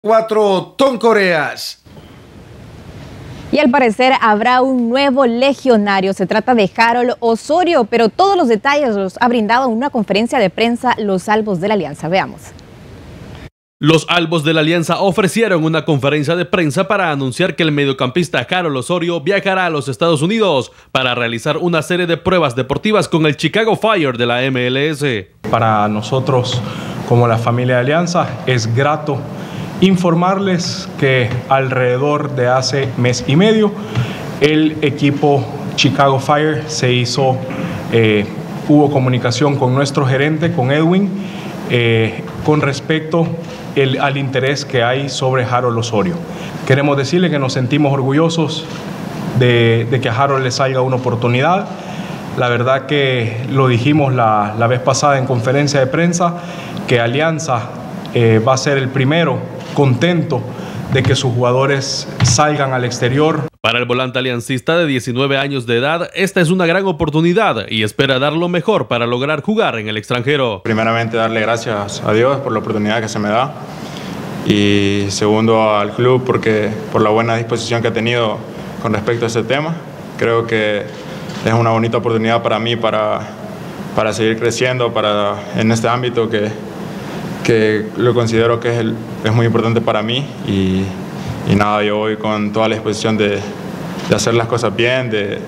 4 toncoreas. Y al parecer habrá un nuevo legionario. Se trata de Harold Osorio, pero todos los detalles los ha brindado en una conferencia de prensa los Albos de la Alianza. Veamos. Los Albos de la Alianza ofrecieron una conferencia de prensa para anunciar que el mediocampista Harold Osorio viajará a los Estados Unidos para realizar una serie de pruebas deportivas con el Chicago Fire de la MLS. Para nosotros, como la familia de Alianza, es grato informarles que alrededor de hace mes y medio el equipo Chicago Fire se hizo, hubo comunicación con nuestro gerente, con Edwin, con respecto al interés que hay sobre Harold Osorio. Queremos decirle que nos sentimos orgullosos de que a Harold le salga una oportunidad. La verdad que lo dijimos la vez pasada en conferencia de prensa, que Alianza va a ser el primero contento de que sus jugadores salgan al exterior. Para el volante aliancista de 19 años de edad, esta es una gran oportunidad y espera dar lo mejor para lograr jugar en el extranjero. Primeramente, darle gracias a Dios por la oportunidad que se me da, y segundo al club por la buena disposición que ha tenido con respecto a este tema. Creo que es una bonita oportunidad para mí para seguir creciendo en este ámbito que lo considero que es muy importante para mí, y nada, yo voy con toda la disposición de hacer las cosas bien,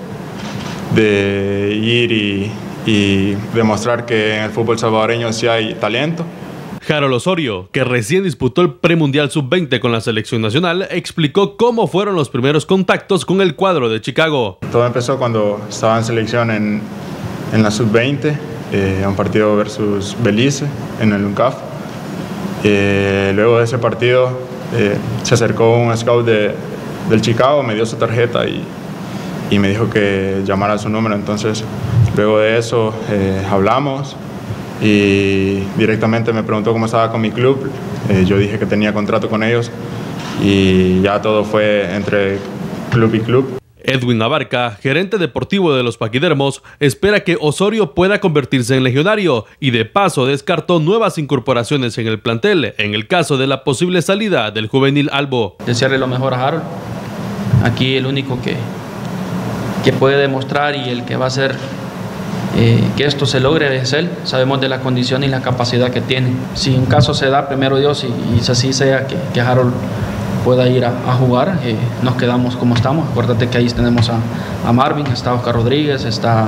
de ir y demostrar que en el fútbol salvadoreño sí hay talento. Harold Osorio, que recién disputó el premundial sub-20 con la selección nacional, explicó cómo fueron los primeros contactos con el cuadro de Chicago. Todo empezó cuando estaba en selección en la sub-20, un partido versus Belice en el UNCAF. Luego de ese partido se acercó un scout del Chicago, me dio su tarjeta y me dijo que llamara su número. Entonces, luego de eso hablamos y directamente me preguntó cómo estaba con mi club. Yo dije que tenía contrato con ellos y ya todo fue entre club y club. Edwin Abarca, gerente deportivo de los Paquidermos, espera que Osorio pueda convertirse en legionario y de paso descartó nuevas incorporaciones en el plantel en el caso de la posible salida del juvenil albo. Desearle lo mejor a Harold. Aquí el único que puede demostrar y el que va a hacer que esto se logre es él. Sabemos de la condición y la capacidad que tiene. Si un caso se da, primero Dios, y así sea que Harold pueda ir a jugar, nos quedamos como estamos. Acuérdate que ahí tenemos a Marvin, está Oscar Rodríguez, está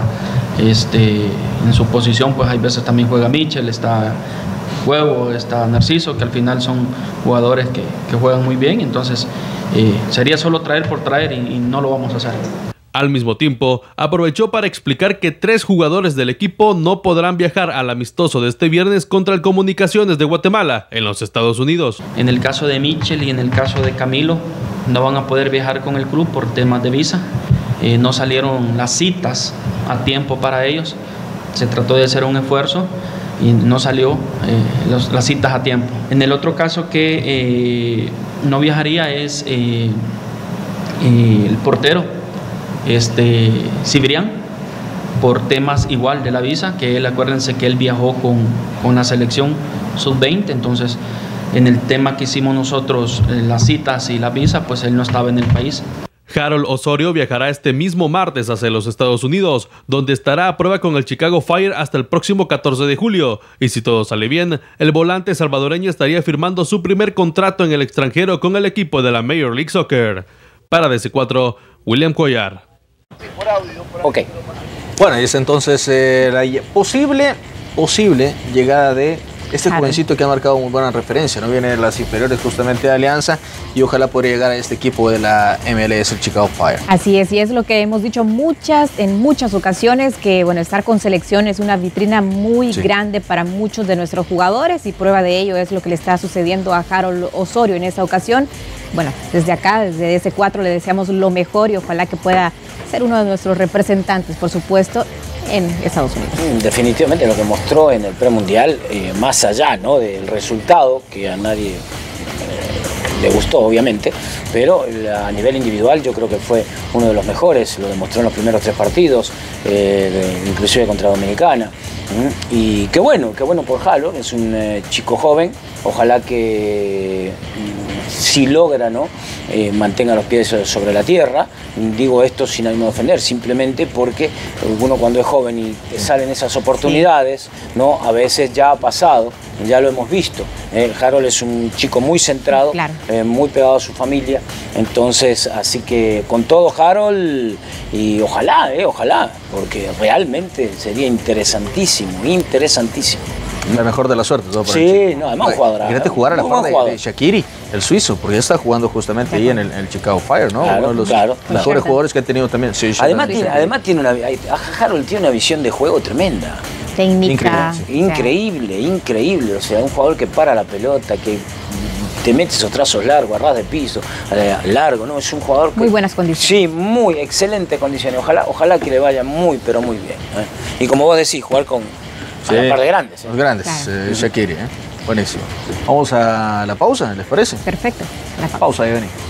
en su posición, pues hay veces también juega Michel, está Huevo, está Narciso, que al final son jugadores que juegan muy bien. Entonces sería solo traer por traer y no lo vamos a hacer. Al mismo tiempo, aprovechó para explicar que 3 jugadores del equipo no podrán viajar al amistoso de este viernes contra el Comunicaciones de Guatemala en los Estados Unidos. En el caso de Michel y en el caso de Camilo, no van a poder viajar con el club por temas de visa. No salieron las citas a tiempo para ellos. Se trató de hacer un esfuerzo y no salió las citas a tiempo. En el otro caso que no viajaría es el portero, Cibrián, por temas igual de la visa, que él, acuérdense que él viajó con la selección sub-20, entonces en el tema que hicimos nosotros, las citas y la visa, pues él no estaba en el país. Harold Osorio viajará este mismo martes hacia los Estados Unidos, donde estará a prueba con el Chicago Fire hasta el próximo 14 de julio. Y si todo sale bien, el volante salvadoreño estaría firmando su primer contrato en el extranjero con el equipo de la Major League Soccer. Para DC4, William Cuellar. Ok, bueno, y es entonces la posible llegada de este jovencito que ha marcado muy buena referencia, ¿no? Viene de las inferiores justamente de Alianza y ojalá podría llegar a este equipo de la MLS, el Chicago Fire. Así es, y es lo que hemos dicho en muchas ocasiones, que bueno, estar con selección es una vitrina muy grande para muchos de nuestros jugadores, y prueba de ello es lo que le está sucediendo a Harold Osorio en esta ocasión. Bueno, desde acá, desde DC4, le deseamos lo mejor y ojalá que pueda ser uno de nuestros representantes, por supuesto, en Estados Unidos. Definitivamente lo que mostró en el premundial, más allá, ¿no?, del resultado, que a nadie le gustó obviamente, pero a nivel individual yo creo que fue uno de los mejores, lo demostró en los primeros 3 partidos, inclusive contra Dominicana. Y qué bueno por Harold, es un chico joven, ojalá que si logra, ¿no? Mantenga los pies sobre la tierra. Digo esto sin ánimo de ofender, simplemente porque uno cuando es joven y te salen esas oportunidades, ¿no? A veces ya ha pasado, ya lo hemos visto. Harold es un chico muy centrado, claro. Muy pegado a su familia, entonces, así que con todo Harold, y ojalá, porque realmente sería interesantísimo. La mejor de la suerte. Todo sí, no, además un jugador. Imagínate jugar a la par de Shaqiri, el suizo, porque ya está jugando justamente ahí en el Chicago Fire, ¿no? Claro, uno de los mejores jugadores que ha tenido también. Sí, además Harold tiene una visión de juego tremenda. Técnica. Increíble. O sea, un jugador que para la pelota, que te mete esos trazos largos, a ras de piso, largo, ¿no? Es un jugador que, muy buenas condiciones. Sí, muy excelentes condiciones. Ojalá que le vaya muy, pero muy bien. Y como vos decís, jugar con la par de grandes. Los grandes, claro. Shaqiri, buenísimo. Vamos a la pausa, ¿les parece? Perfecto. Pausa, Ivani.